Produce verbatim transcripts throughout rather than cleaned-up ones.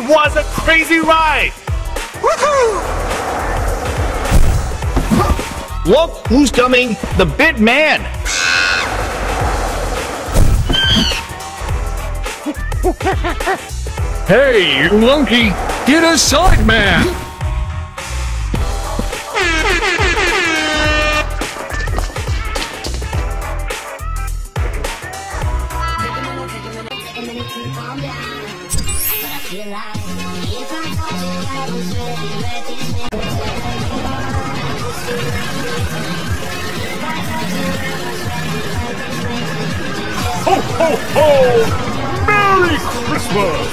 was a crazy ride! Woohoo! Look who's coming, the bit man! Hey, you monkey! Get aside, man! Ho, ho, ho! Merry Christmas!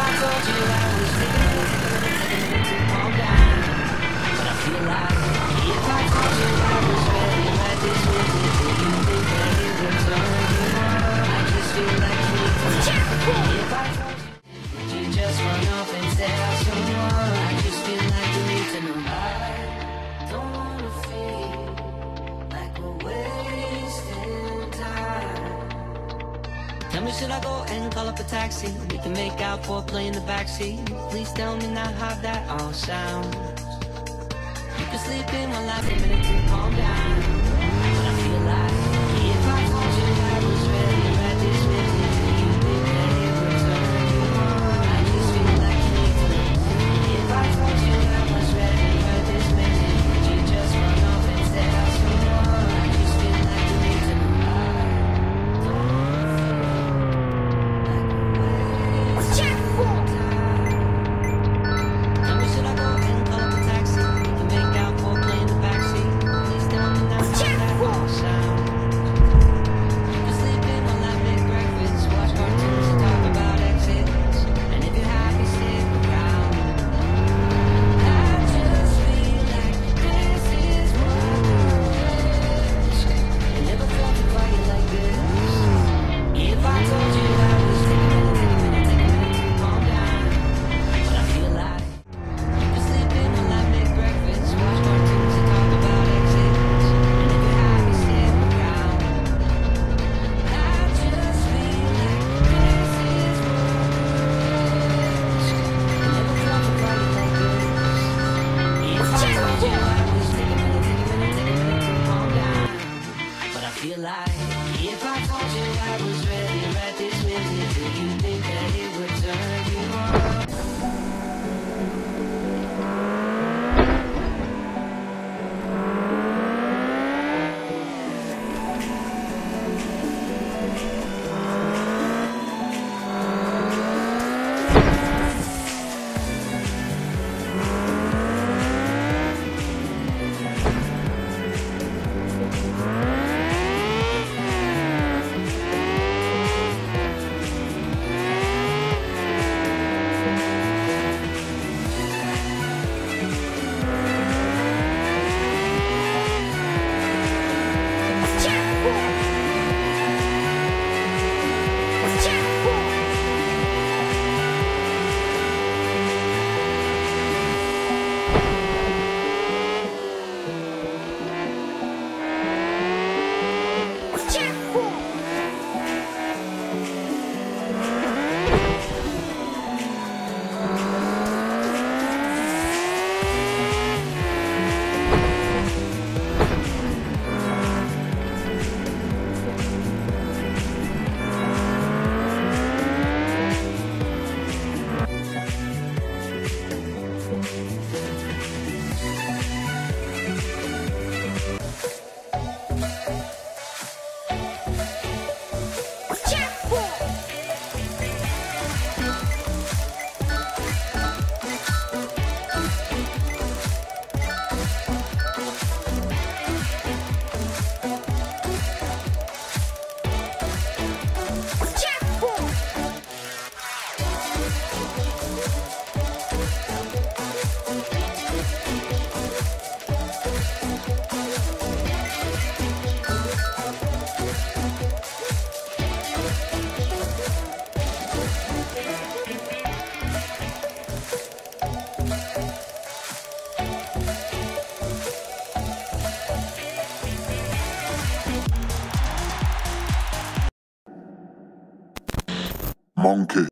I told you I was taking a minute, taking a minute, taking a minute to calm down, but I feel like if I told you I was ready, right this minute, do you think that it would turn you on? I just feel like you need to know. If I told you, would you just run off and tell someone? I just feel like you need to know. I don't wanna feel like we're wasting time. Tell me, should I go and call up a taxi? We can make out foreplay in the backseat. Please tell me now how that all sounds. You can sleep in while I take a minute to calm down, but I feel like if I told you I was ready right this minute, do you think that it would turn you on? I just feel like you need to know. If I told you I was ready right this minute, would you just run off and tell someone? I just feel like you need to know. Tell me, should I go and call up a taxi? We can make out foreplay in the backseat. Please tell me now how that all sounds. You can sleep in while I make breakfast, watch cartoons and talk about exits. And if you're happy, stick around. I just feel like this is what matters. I never felt it quite like this. If I told you I was taking a minute, taking a minute, taking a minute to calm down, but I feel like you can sleep in while I make breakfast, watch cartoons and talk about exits. And if you're happy, stick around. I just feel like this is what matters. I never felt it quite like this. If I told you I was taking a minute, taking a minute, taking a minute to calm down, but I feel like if I told you I was ready right this minute, do you think that it would turn you on? Monkey.